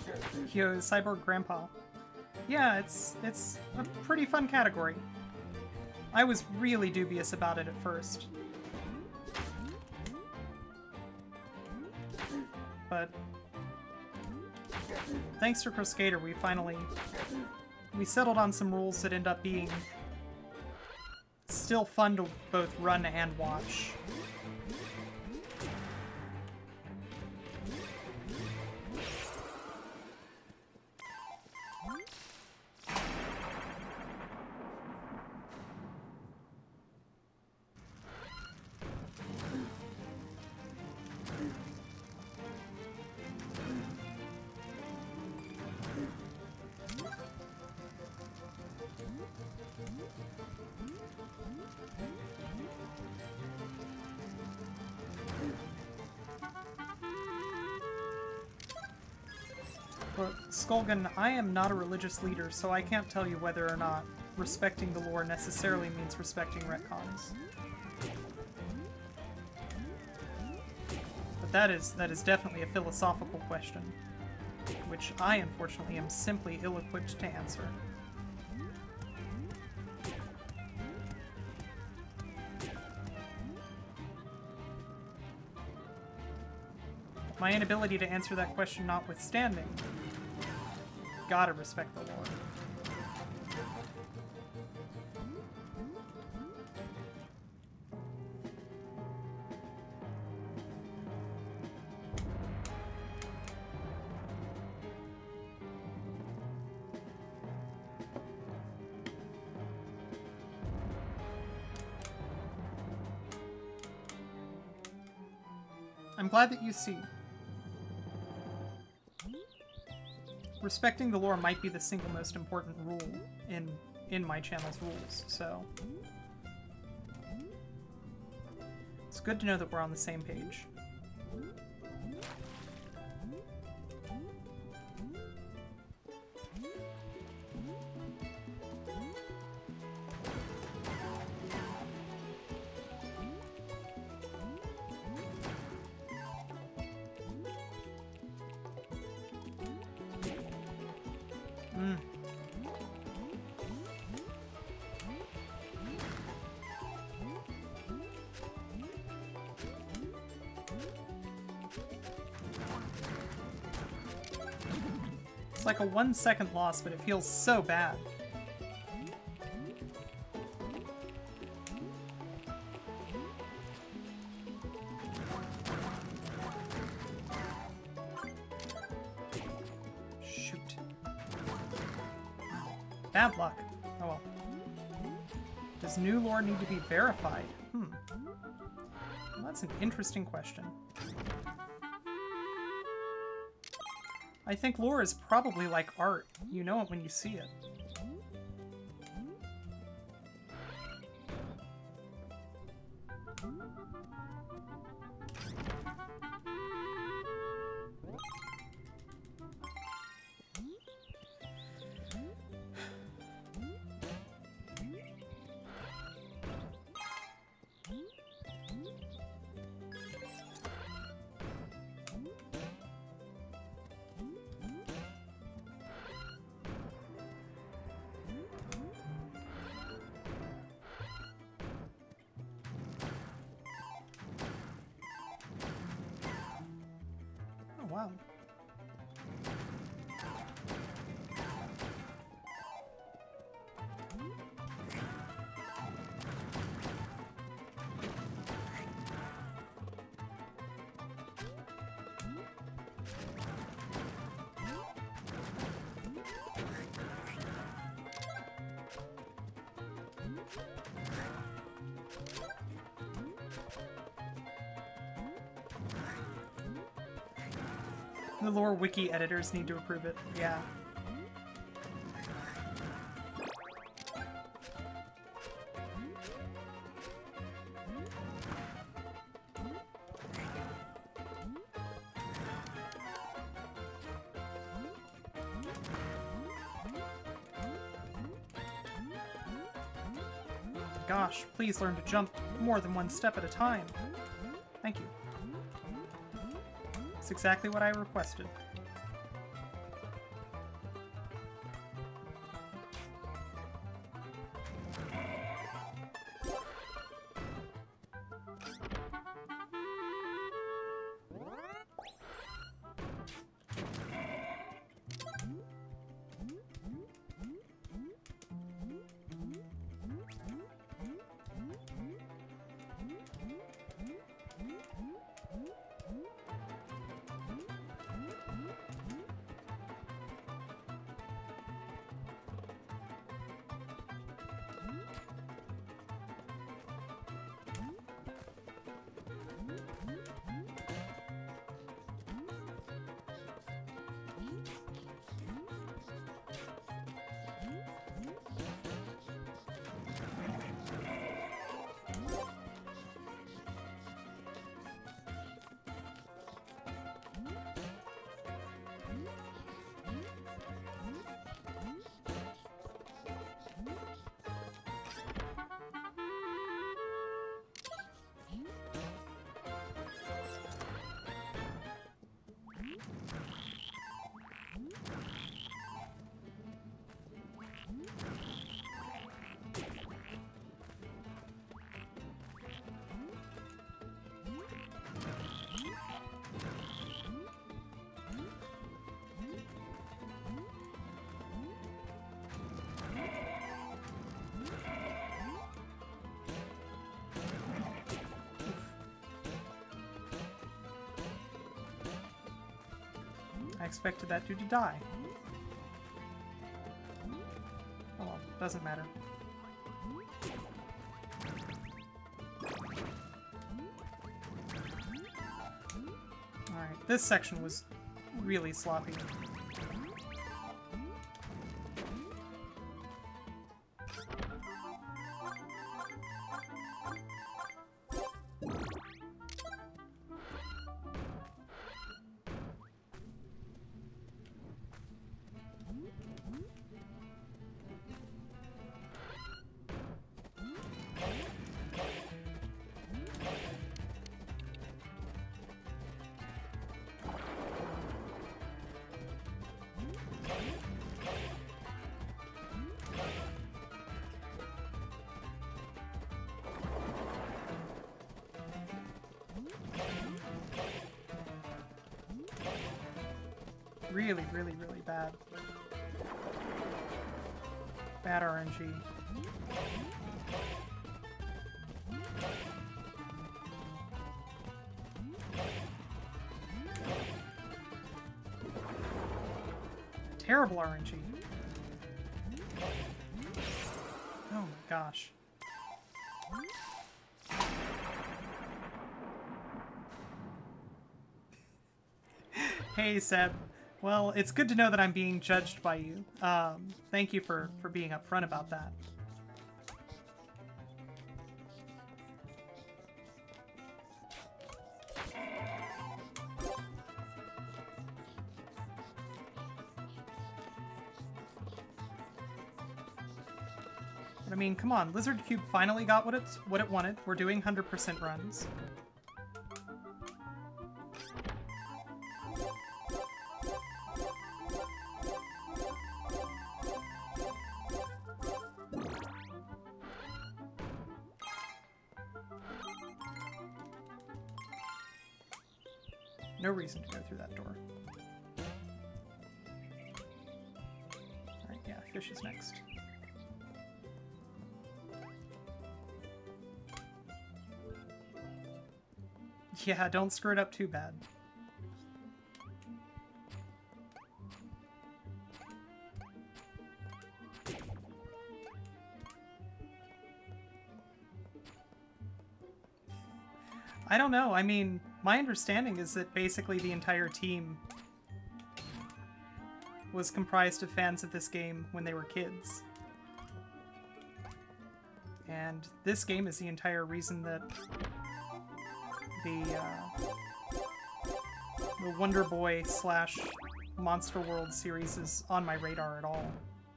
Yo, Cyborg Grandpa. Yeah, it's a pretty fun category. I was really dubious about it at first. But thanks to Crusader, we settled on some rules that end up being still fun to both run and watch. Look, Skulgan, I am not a religious leader, so I can't tell you whether or not respecting the lore necessarily means respecting retcons. But that is definitely a philosophical question, which I unfortunately am simply ill-equipped to answer. My inability to answer that question notwithstanding, gotta respect the lore. I'm glad that you see. Respecting the lore might be the single most important rule in my channel's rules, so it's good to know that we're on the same page. It's like a 1 second loss, but it feels so bad. Shoot. Bad luck. Oh well. Does new lore need to be verified? Well, that's an interesting question. I think lore is probably like art. You know it when you see it. Wow. The lore wiki editors need to approve it. Yeah. Gosh, please learn to jump more than one step at a time. Thank you. That's exactly what I requested. I expected that dude to die. Oh well, doesn't matter. Alright, this section was really sloppy. Really, really, really bad. Bad RNG. Terrible RNG. Oh my gosh. Hey, Seb. Well, it's good to know that I'm being judged by you. Thank you for being upfront about that. But I mean, come on, Lizard Cube finally got what it wanted. We're doing 100% runs. No reason to go through that door. Alright, yeah, fish is next. Yeah, don't screw it up too bad. I don't know. I mean, my understanding is that basically the entire team was comprised of fans of this game when they were kids. And this game is the entire reason that the Wonder Boy / Monster World series is on my radar at all.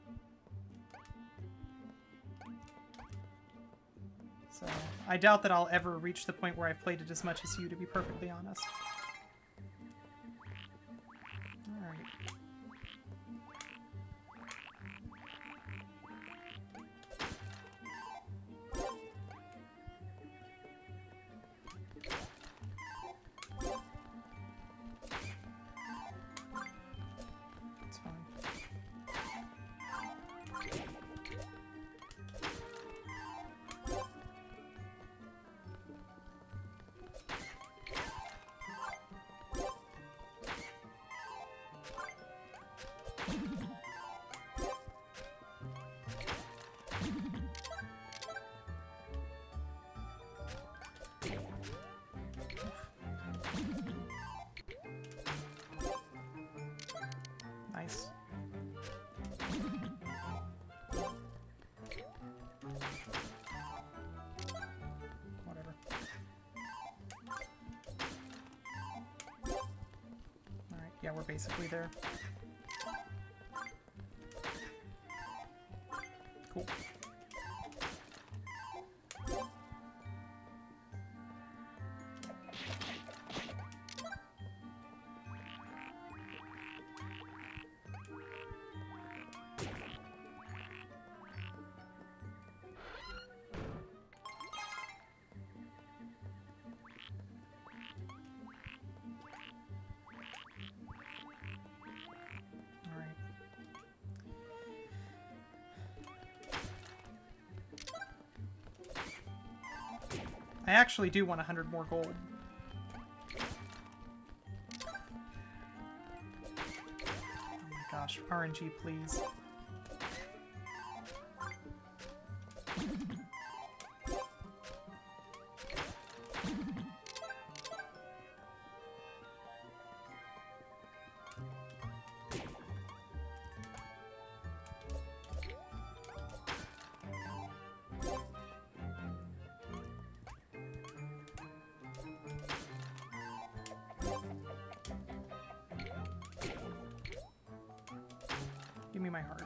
So, I doubt that I'll ever reach the point where I've played it as much as you, to be perfectly honest. Alright. It's fine. Nice. Whatever. Alright, yeah, we're basically there. Cool. I actually do want 100 more gold. gosh, RNG, please. Give me my heart.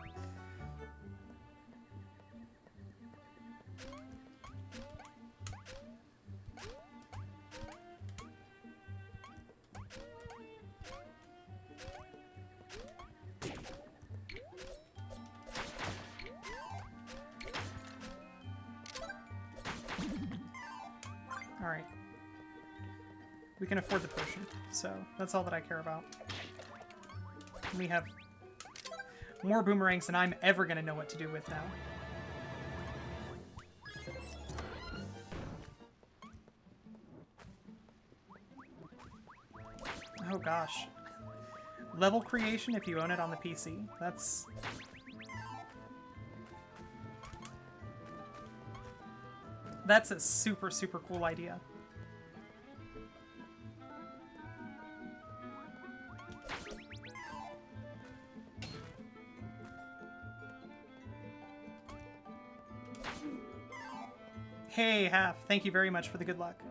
All right. We can afford the potion, so that's all that I care about. We have more boomerangs than I'm ever going to know what to do with now. Oh gosh. Level creation if you own it on the PC. That's a super, super cool idea. Hey, Half, thank you very much for the good luck.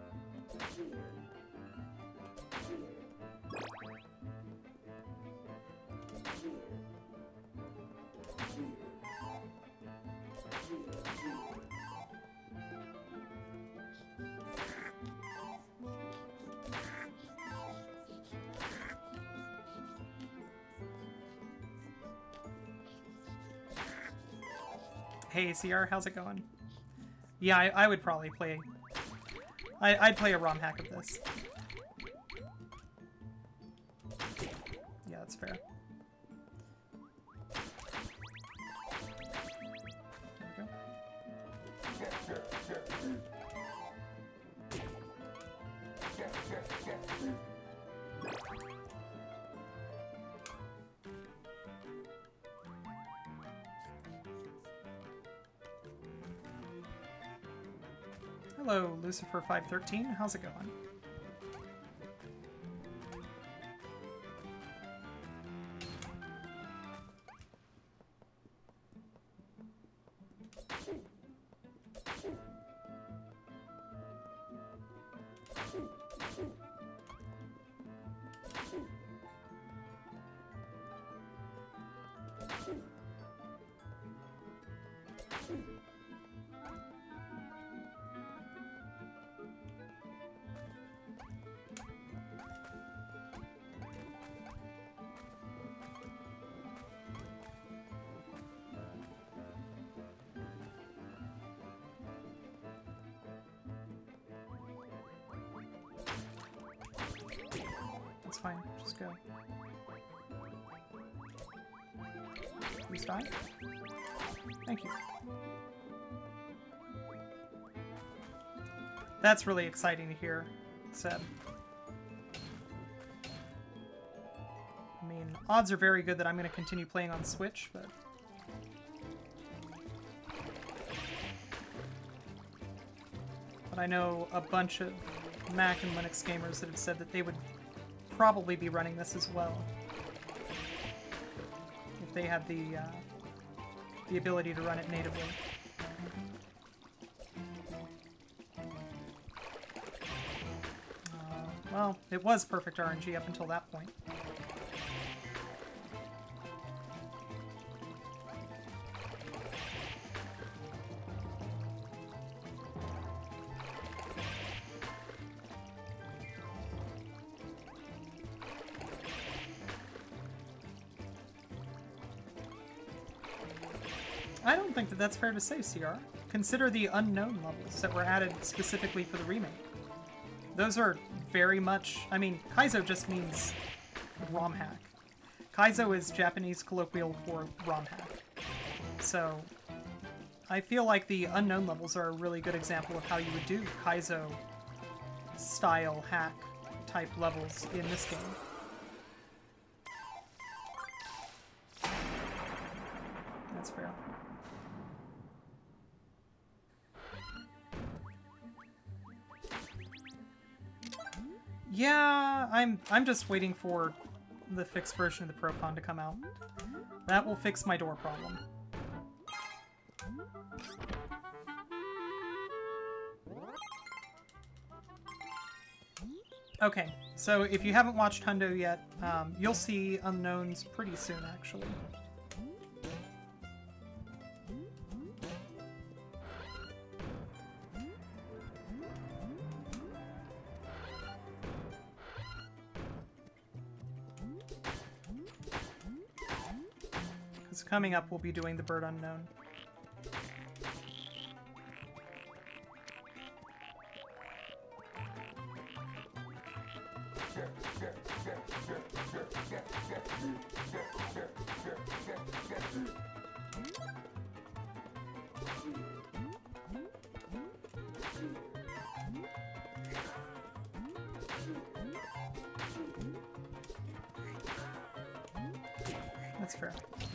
Hey, CR, how's it going? Yeah, I would probably play... I'd play a ROM hack of this. Yeah, that's fair. There we go. Hello, Lucifer513. How's it going? That's fine, just go. Please die. Thank you. That's really exciting to hear, Seb. I mean, odds are very good that I'm going to continue playing on Switch, but... But I know a bunch of Mac and Linux gamers that have said that they would probably be running this as well if they had the ability to run it natively. Well, it was perfect RNG up until that point. I don't think that that's fair to say, CR. Consider the unknown levels that were added specifically for the remake. Those are very much... I mean, Kaizo just means ROM hack. Kaizo is Japanese colloquial for ROM hack. So, I feel like the unknown levels are a really good example of how you would do Kaizo-style hack-type levels in this game. That's fair. Yeah, I'm just waiting for the fixed version of the Procon to come out. That will fix my door problem. Okay, so if you haven't watched Hundo yet, you'll see unknowns pretty soon, actually. Because coming up, we'll be doing the Bird Unknown. That's fair.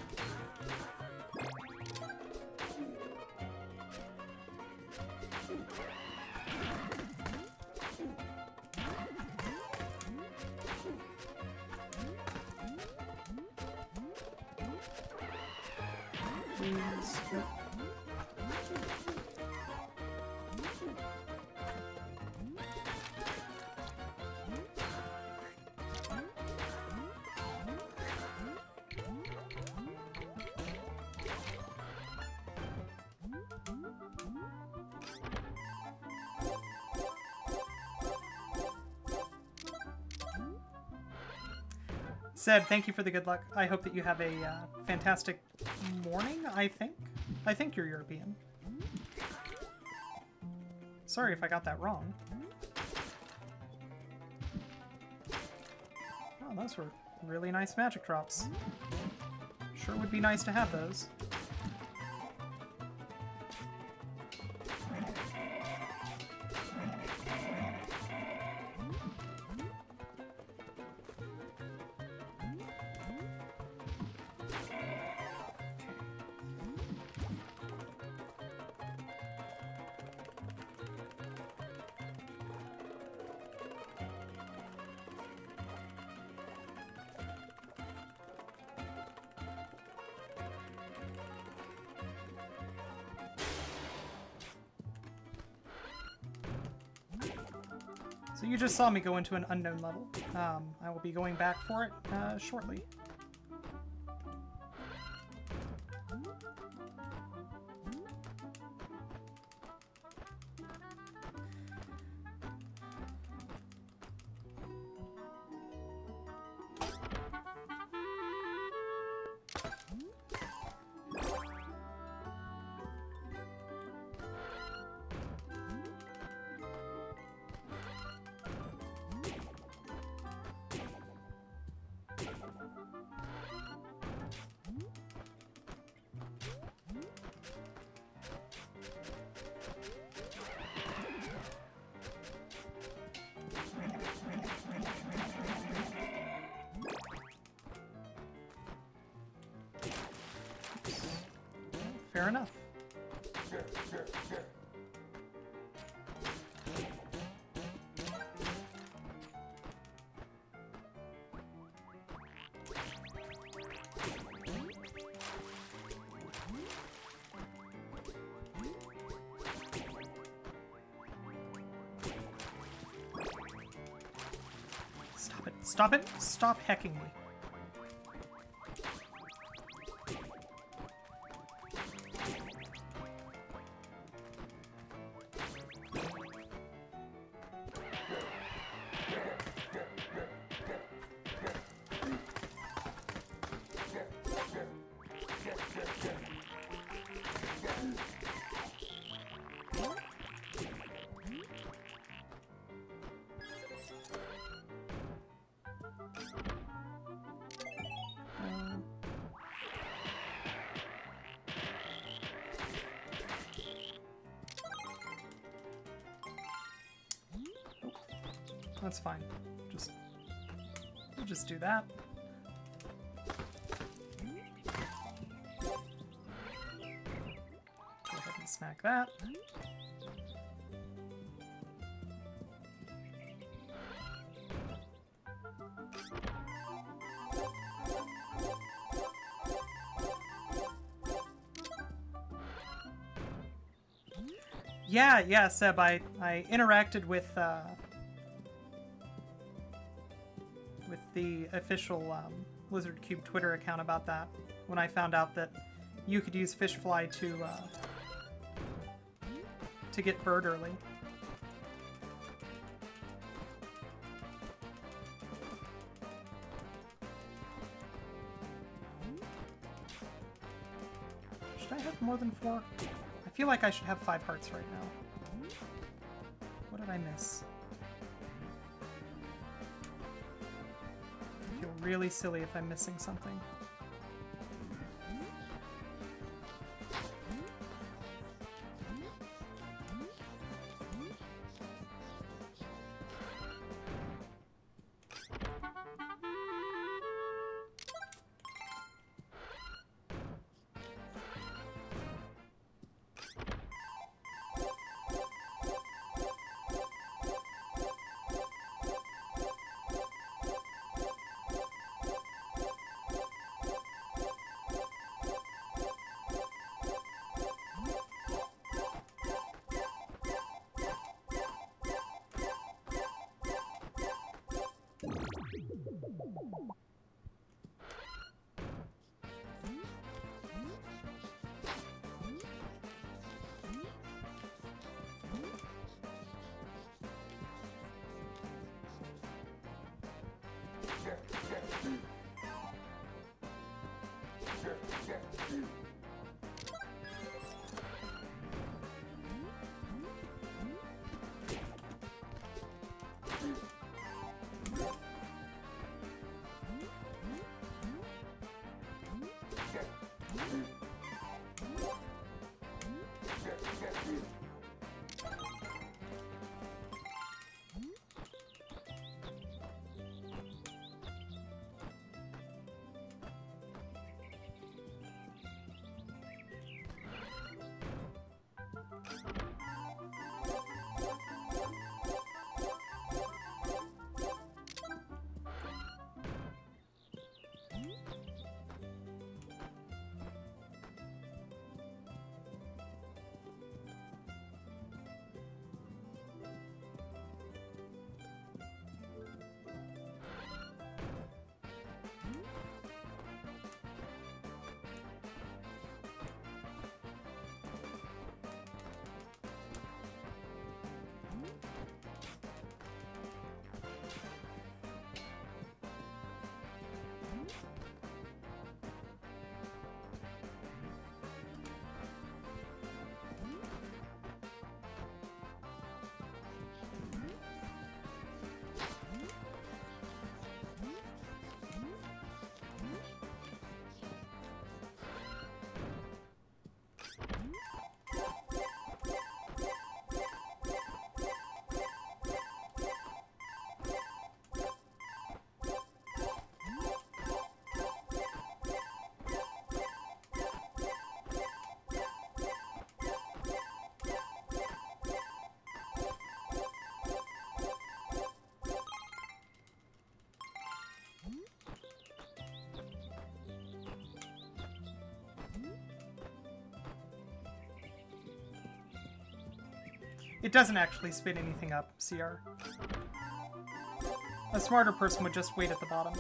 Please. Yep. Seb, thank you for the good luck. I hope that you have a fantastic morning, I think. I think you're European. Sorry if I got that wrong. Oh, those were really nice magic drops. Sure would be nice to have those. So you just saw me go into an unknown level. I will be going back for it shortly. Fair enough. Stop it. Stop it. Stop hecking me. That's fine. We'll just do that. snack that. Yeah, Seb, I interacted with the official Lizard Cube Twitter account about that when I found out that you could use Fishfly to get bird early. Should I have more than 4? I feel like I should have 5 hearts right now. What did I miss? I feel really silly if I'm missing something. It doesn't actually spit anything up, CR. A smarter person would just wait at the bottom.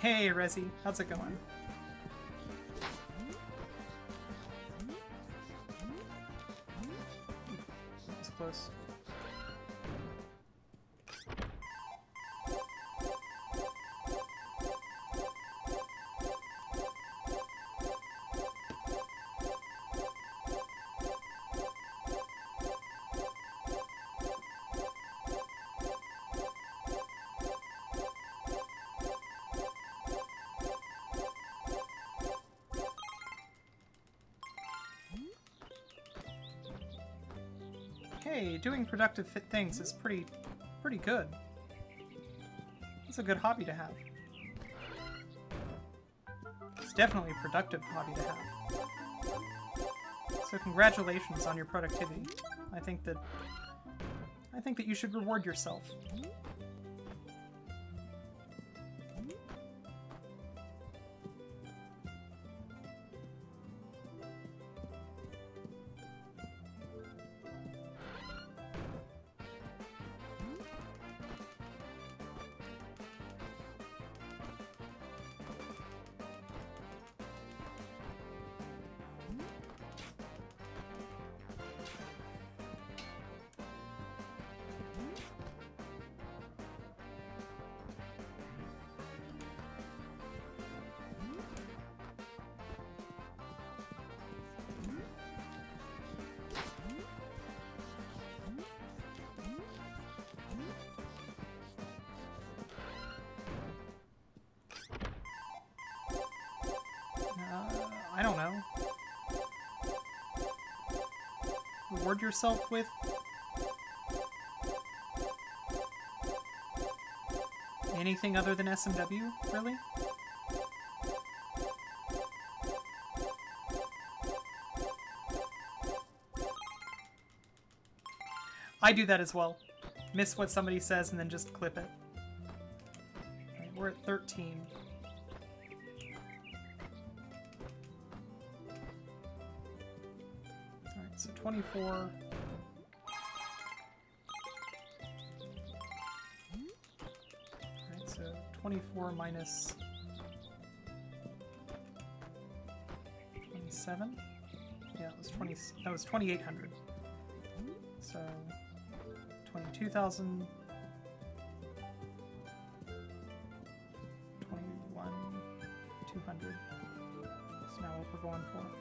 Hey, Resi, how's it going? That was close. Hey, doing productive fit things is pretty good. It's a good hobby to have. It's definitely a productive hobby to have. So congratulations on your productivity. I think that you should reward yourself. I don't know. Reward yourself with... anything other than SMW, really? I do that as well. Miss what somebody says and then just clip it. Right, we're at 13. Alright, so 24. Alright, so 24 minus 27? Yeah, it was 20, that was 2,800. So 22,000, 21,200. That's now what we're going for.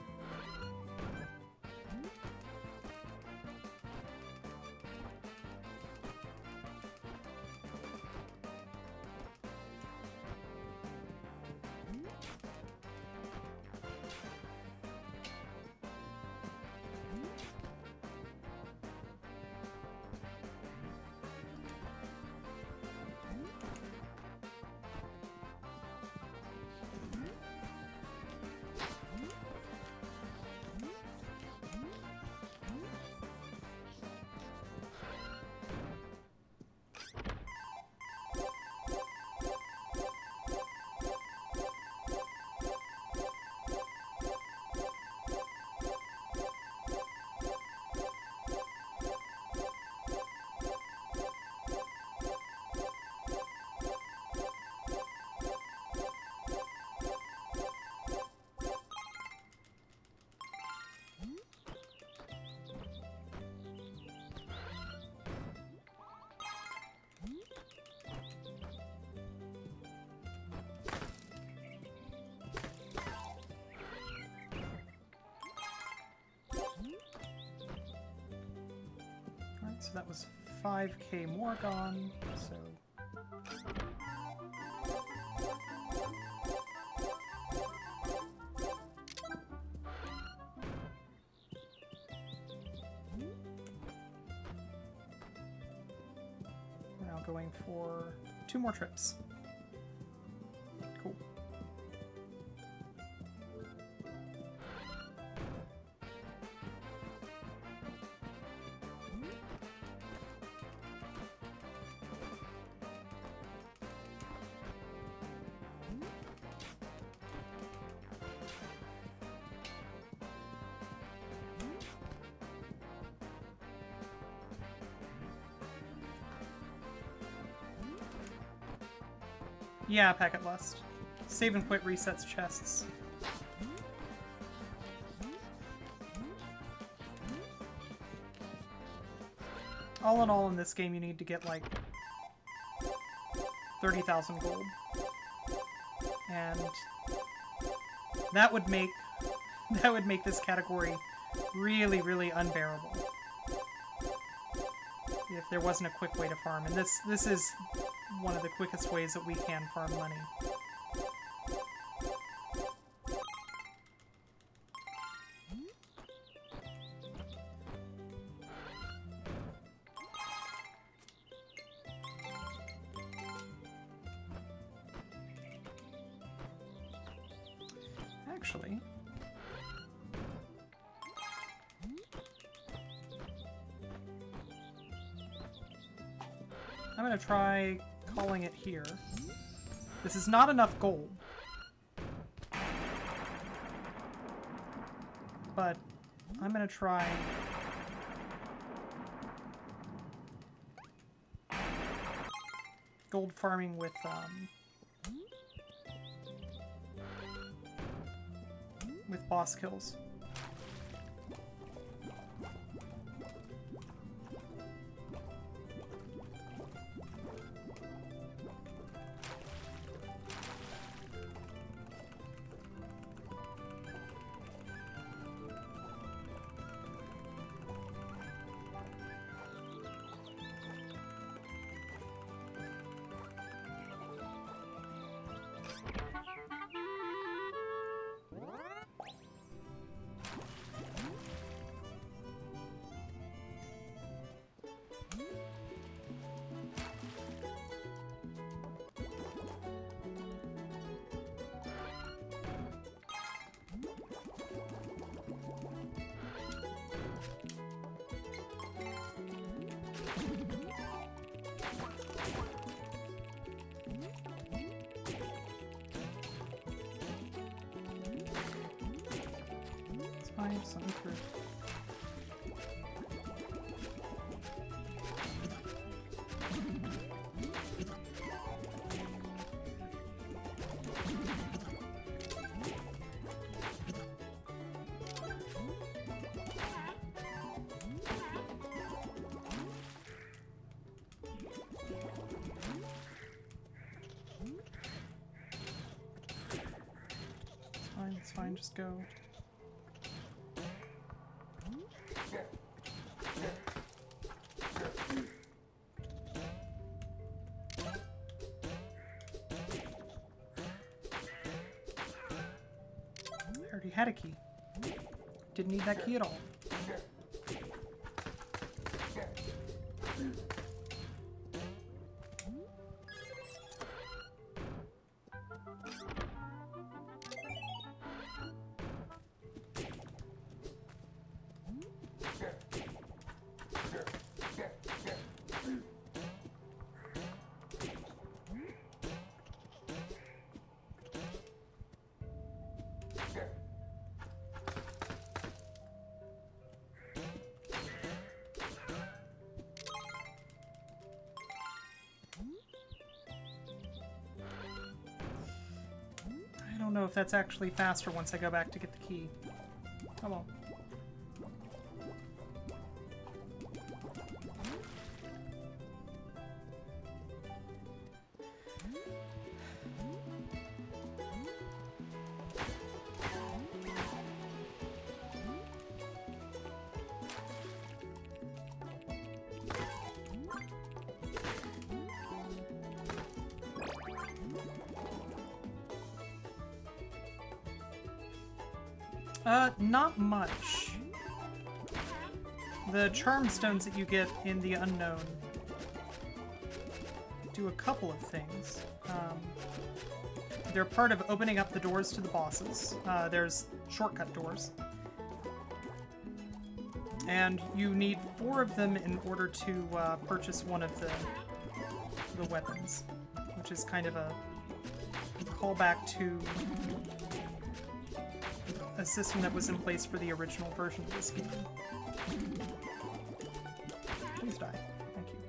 So that was 5k more gone, so... We're now going for 2 more trips. Cool. Yeah, Packet Lust. Save and quit resets chests. All in all, in this game, you need to get like 30,000 gold, and that would make this category really, really unbearable if there wasn't a quick way to farm. And this is one of the quickest ways that we can farm money. Actually, I'm gonna try calling it here. This is not enough gold, but I'm gonna try gold farming with boss kills. Something through. It's fine, just go. I already had a key. Didn't need that key at all. I don't know if that's actually faster once I go back to get the key. Oh well. Not much. The charm stones that you get in the unknown do a couple of things. They're part of opening up the doors to the bosses. There's shortcut doors. And you need 4 of them in order to purchase one of the weapons, which is kind of a callback to a system that was in place for the original version of this game. Please die. Thank you.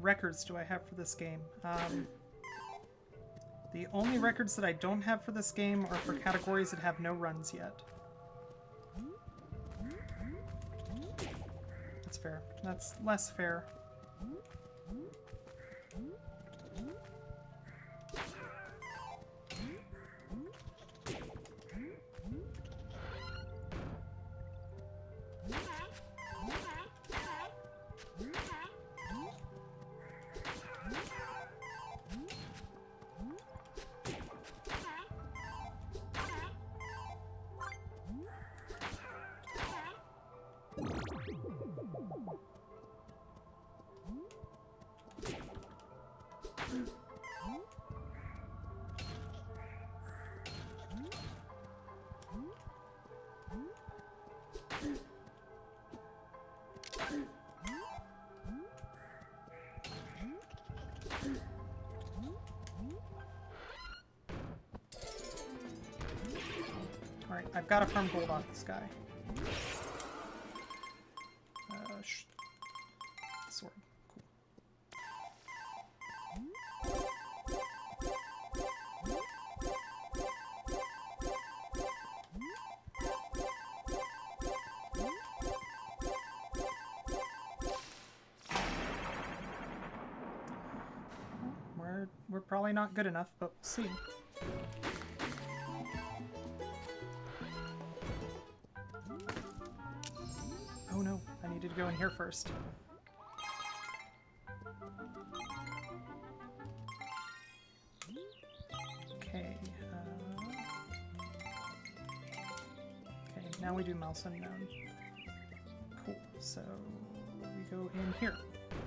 records do I have for this game? The only records that I don't have for this game are for categories that have no runs yet. That's fair. That's less fair. Alright, I've got to farm gold off this guy. Sword. Cool. We're probably not good enough, but we'll see. Oh no, I needed to go in here first. Okay, okay, now we do mouse unknown. Cool, so we go in here.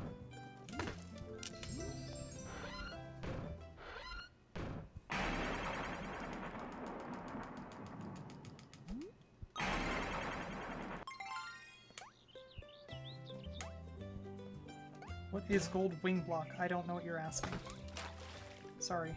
What is gold wing block? I don't know what you're asking. Sorry.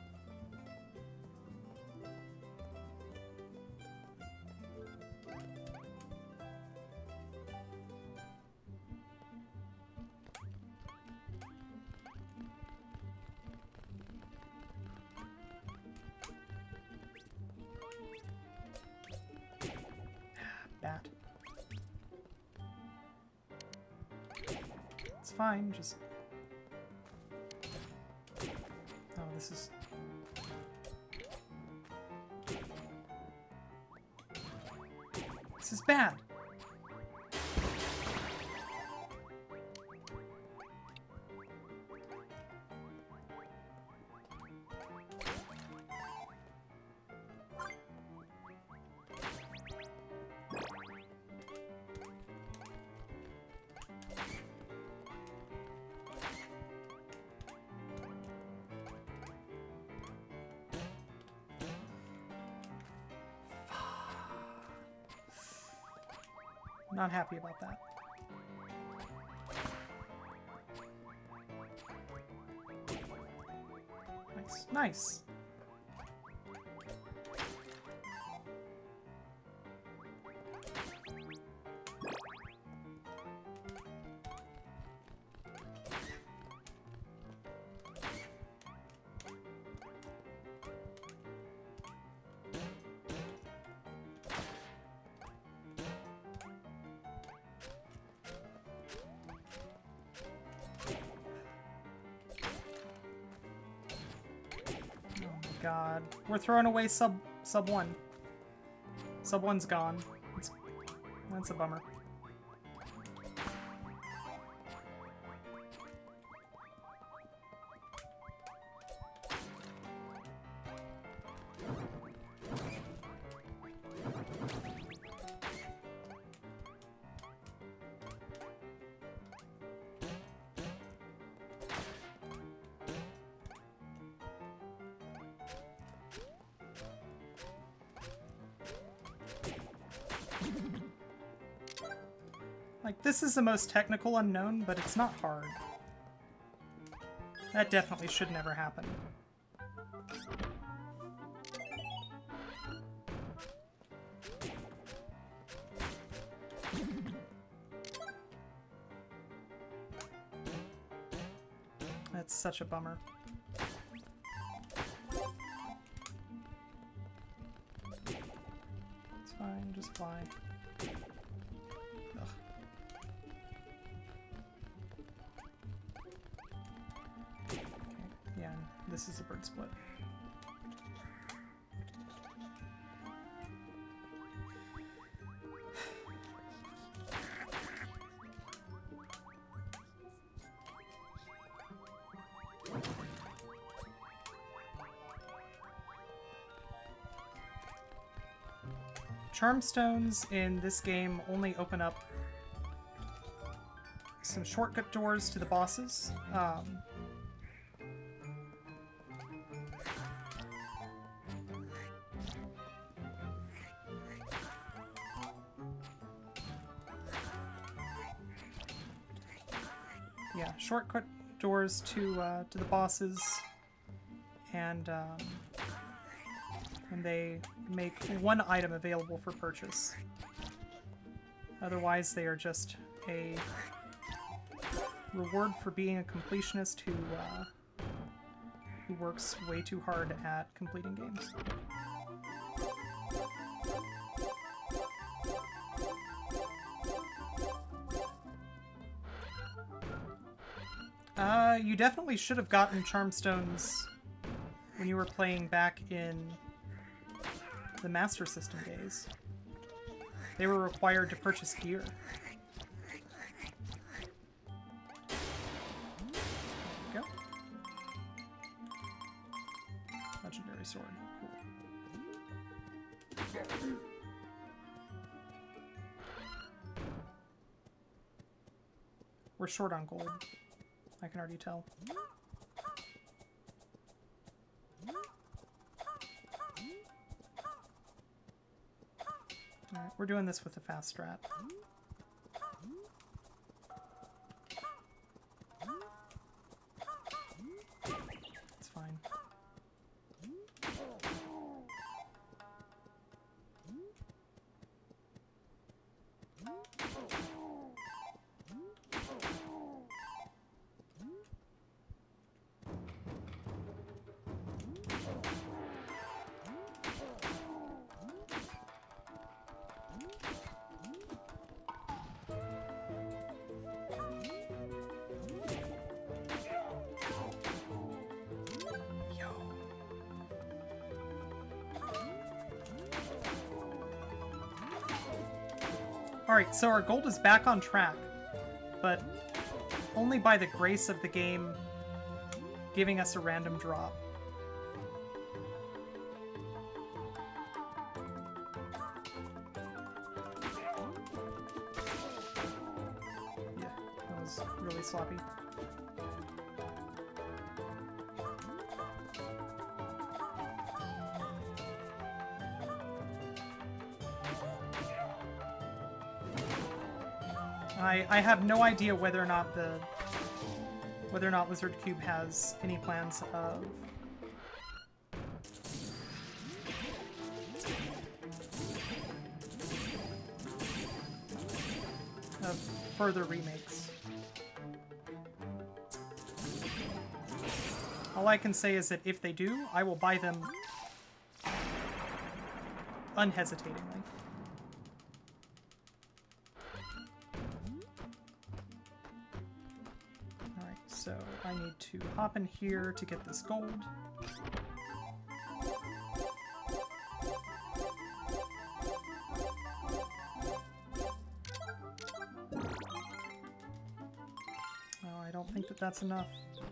Bat. It's fine, just... Oh, this is... This is bad! Not happy about that. Nice. Nice! God, we're throwing away sub 1. Sub 1's gone. That's a bummer. Like, this is the most technical unknown, but it's not hard. That definitely should never happen. such a bummer. It's fine, just fly. Ugh. Okay, yeah, this is a bird split. Charm stones in this game only open up some shortcut doors to the bosses. Yeah, shortcut doors to the bosses, and they make one item available for purchase. Otherwise, they are just a reward for being a completionist who works way too hard at completing games. You definitely should have gotten charm stones when you were playing back in the Master System days. They were required to purchase gear. There we go. Legendary sword. Cool. We're short on gold. I can already tell. Alright, we're doing this with a fast strat. It's fine. Alright, so our gold is back on track, but only by the grace of the game giving us a random drop. Yeah, that was really sloppy. I have no idea whether or not Lizard Cube has any plans of further remakes. All I can say is that if they do, I will buy them unhesitatingly. So I need to hop in here to get this gold. Oh, I don't think that that's enough.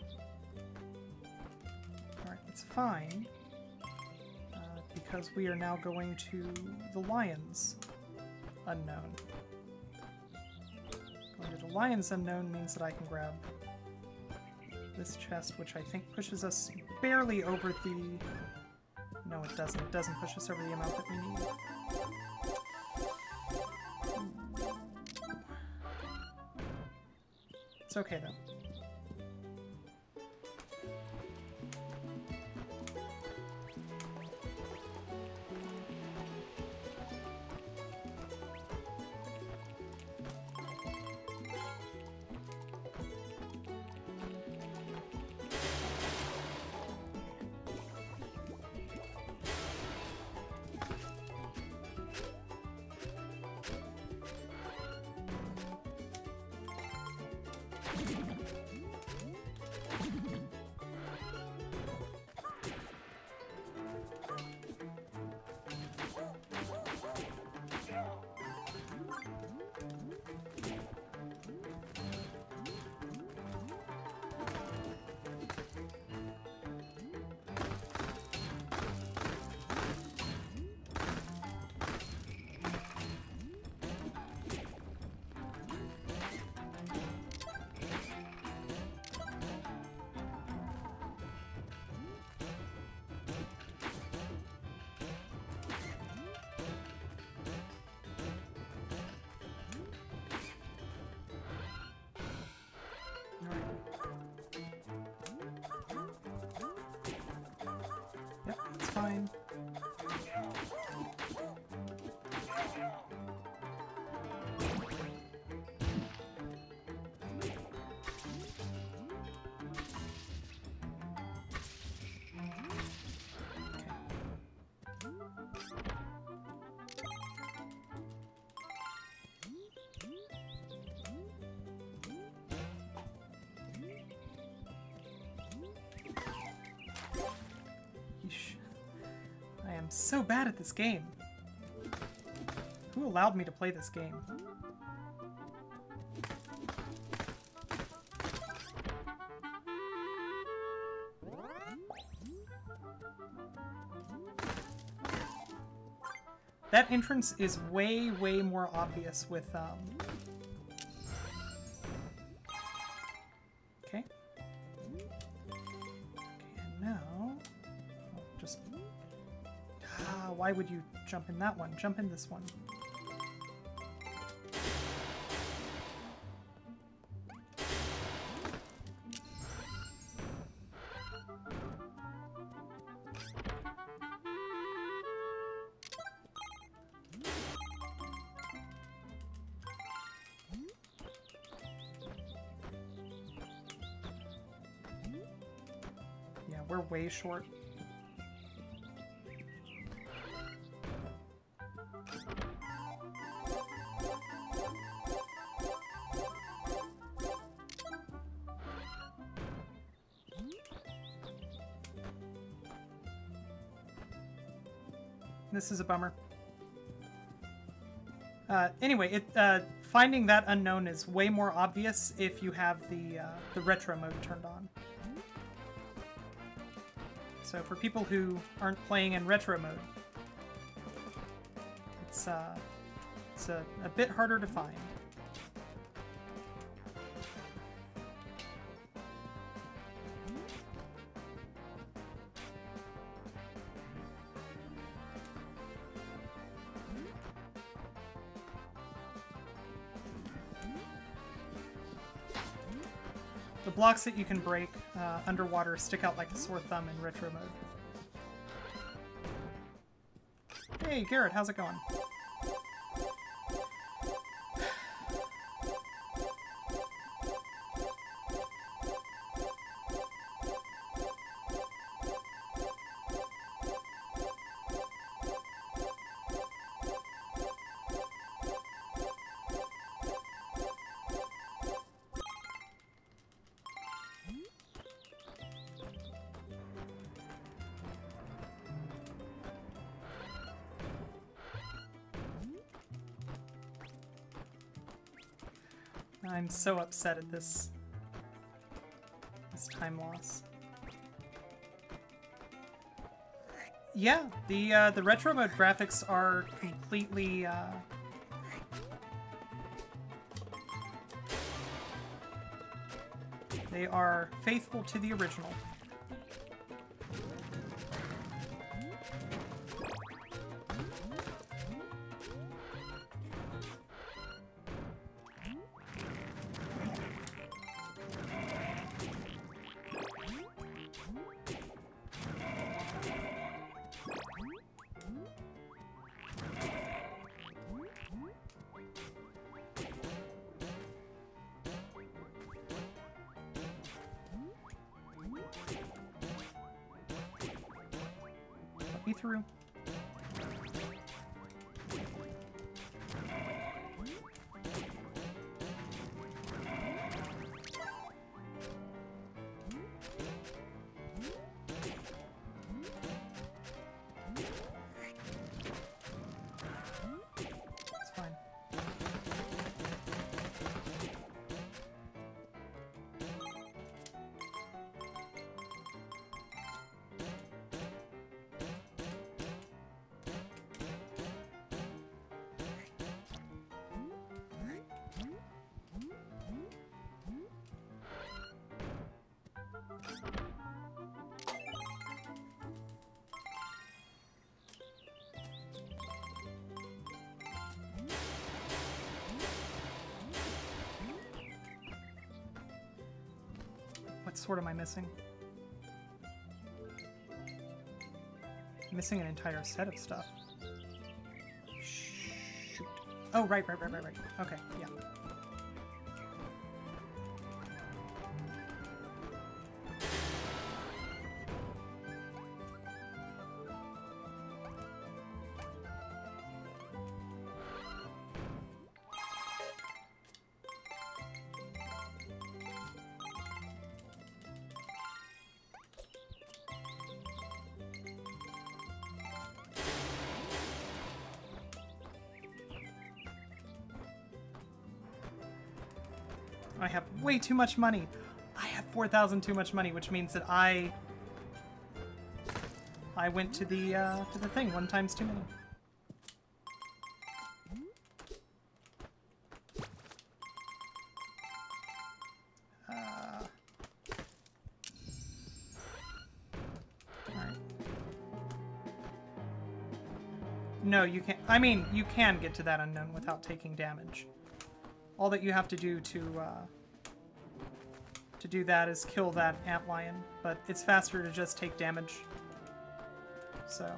Alright, it's fine. Because we are now going to the Lions Unknown. Going to the Lions Unknown means that I can grab this chest, which I think pushes us barely over the... No, it doesn't. It doesn't push us over the amount that we need. It's okay, though. fine. I am so bad at this game. Who allowed me to play this game? That entrance is way, way more obvious with, Okay. Okay, and now... Oh, just... why would you jump in that one? Jump in this one. Yeah, we're way short. This is a bummer. Anyway, finding that unknown is way more obvious if you have the retro mode turned on. So for people who aren't playing in retro mode, it's a bit harder to find. The blocks that you can break underwater stick out like a sore thumb in retro mode. Hey, Garrett, how's it going? I'm so upset at this time loss. Yeah, the retro mode graphics are completely they are faithful to the original. Through. It's fine. What sword am I missing? Missing an entire set of stuff. Shoot. Oh, right. Okay, yeah. I have way too much money. I have 4,000 too much money, which means that I went to the thing 1 times too many. Alright. No, you can't. I mean, you can get to that unknown without taking damage. All that you have to do to do that is kill that antlion, but it's faster to just take damage. So.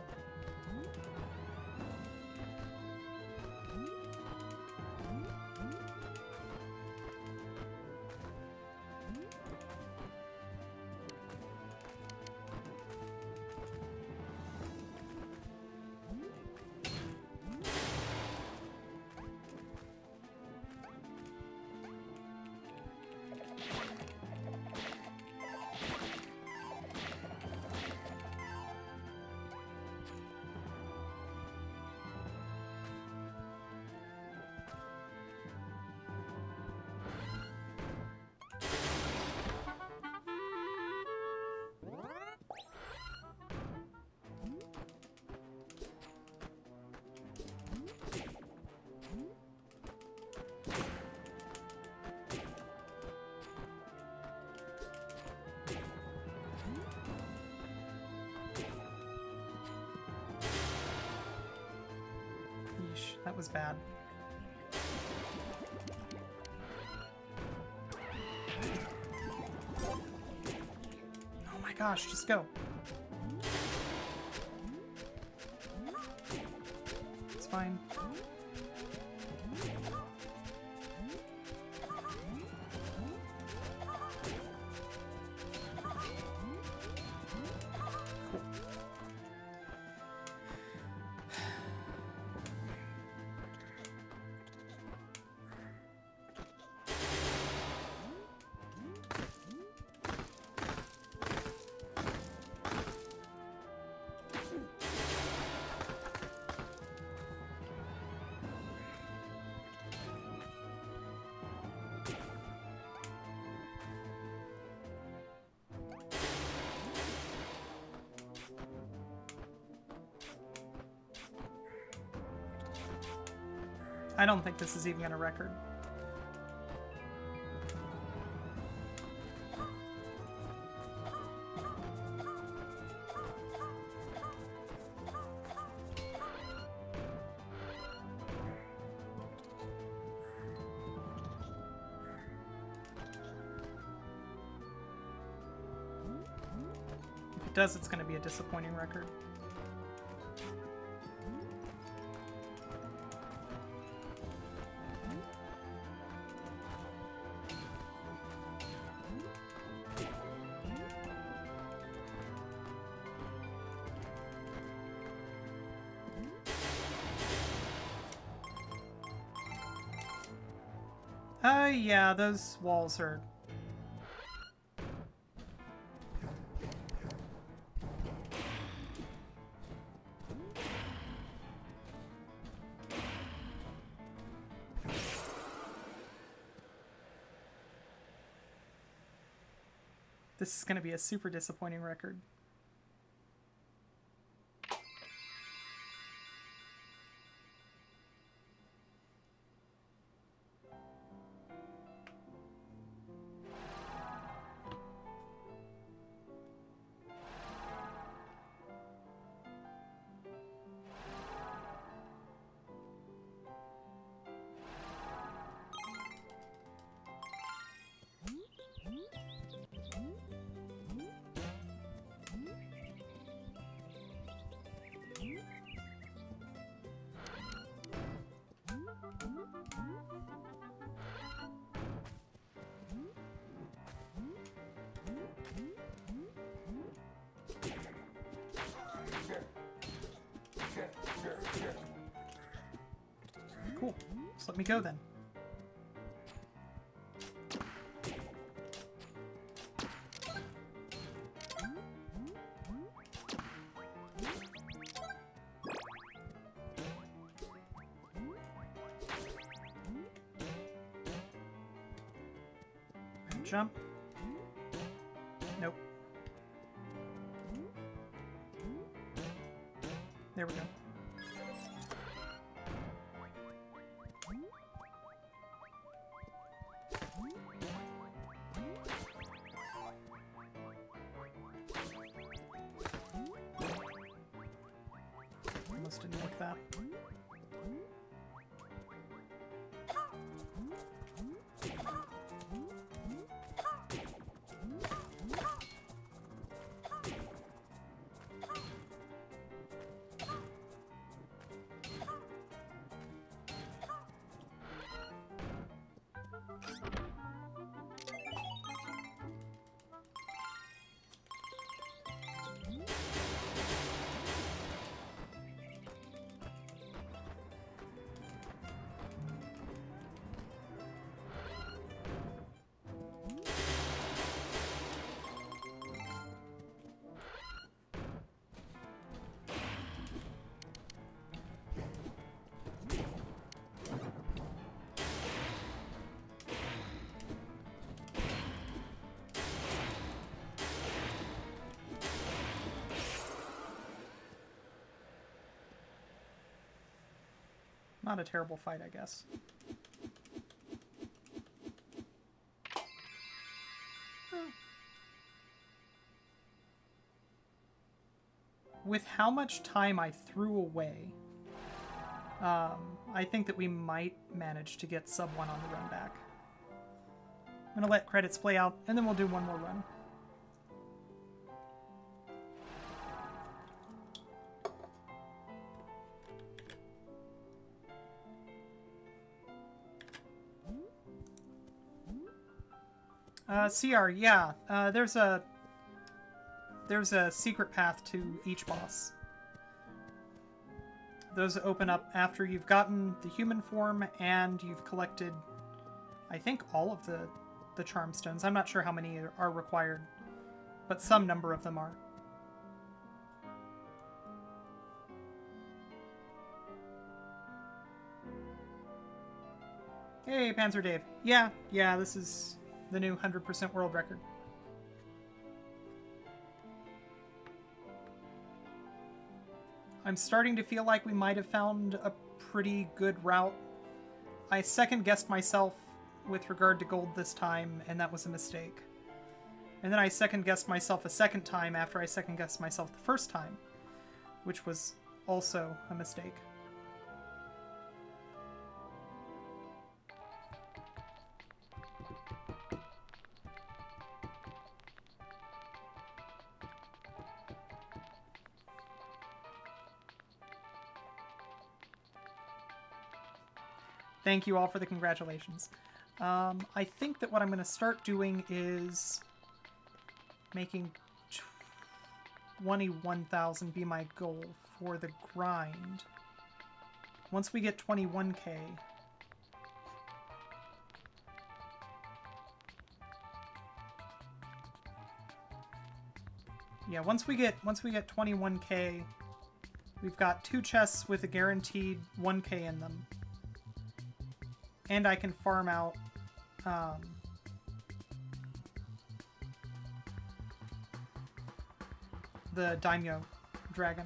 That was bad. Oh my gosh, just go. It's fine. I don't think this is even going to record. If it does, it's going to be a disappointing record. Yeah, those walls are... This is going to be a super disappointing record. Cool. Just let me go then. Jump. Nope. There we go. Almost didn't like that. Not a terrible fight, I guess. With how much time I threw away, I think that we might manage to get sub 1 on the run back. I'm going to let credits play out, and then we'll do one more run. CR, yeah. There's a secret path to each boss. Those open up after you've gotten the human form and you've collected, I think, all of the charm stones. I'm not sure how many are required, but some number of them are. Hey, Panzer Dave. Yeah, this is the new 100% world record. I'm starting to feel like we might have found a pretty good route. I second-guessed myself with regard to gold this time, and that was a mistake. And then I second-guessed myself a second time after I second-guessed myself the first time, which was also a mistake. Thank you all for the congratulations. I think that what I'm going to start doing is making 21,000 be my goal for the grind. Once we get 21k, yeah, once we get 21k, we've got 2 chests with a guaranteed 1k in them. And I can farm out the Daimyo dragon.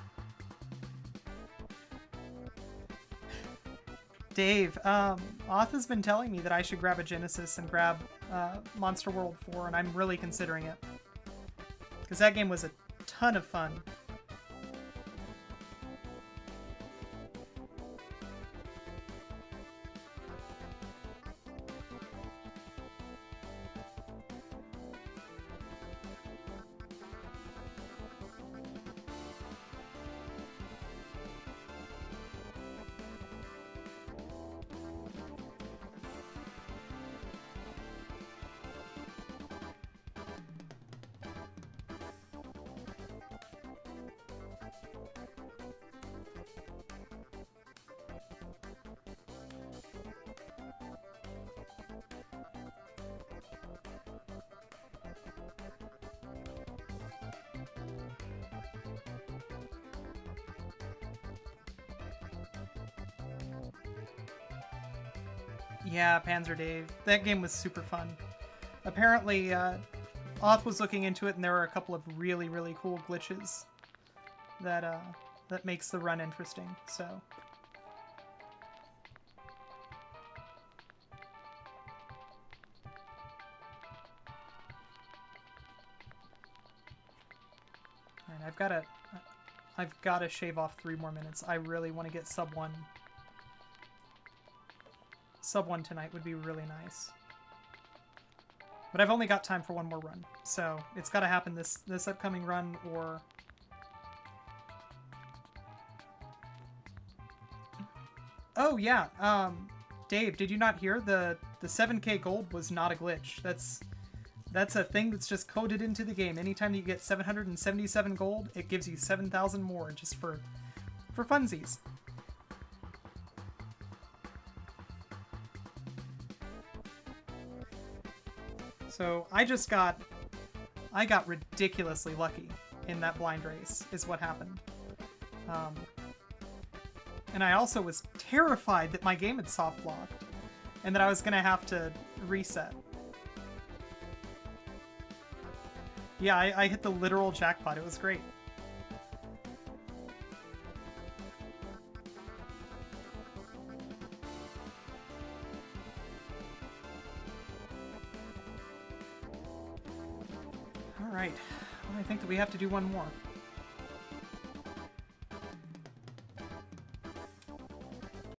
Dave, Oth has been telling me that I should grab a Genesis and grab Monster World 4, and I'm really considering it. Because that game was a ton of fun. Yeah, Panzer Dave. That game was super fun. Apparently, Oth was looking into it, and there were a couple of really, really cool glitches that that makes the run interesting. So, all right, I've got to shave off 3 more minutes. I really want to get sub 1. Sub 1 tonight would be really nice. But I've only got time for 1 more run, so it's got to happen this upcoming run, or... Oh, yeah, Dave, did you not hear? The 7k gold was not a glitch. That's a thing that's just coded into the game. Anytime you get 777 gold, it gives you 7,000 more, just for funsies. So I got ridiculously lucky in that blind race, is what happened. And I also was terrified that my game had soft blocked, and that I was gonna have to reset. Yeah, I hit the literal jackpot. It was great. Alright, well, I think that we have to do 1 more.